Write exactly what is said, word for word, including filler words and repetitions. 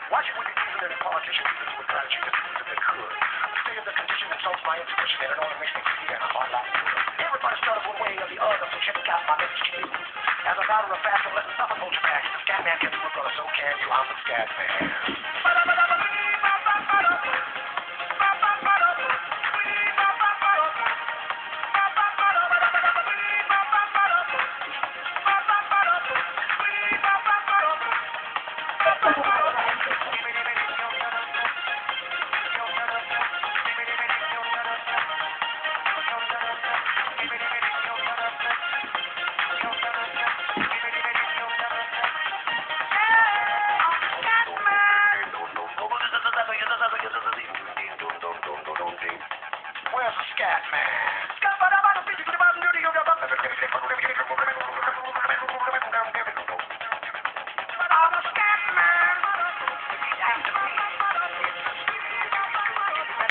Why should we be using any politician leaders with gratitude just because they could? The state of the condition insults my intuition and it only makes me fear a whole lot more. Everybody started one way or the other, so check out my message to you. As a matter of fact, don't let nothing hold you back. The scat man can do it, brother, so can you. I'm the scat man.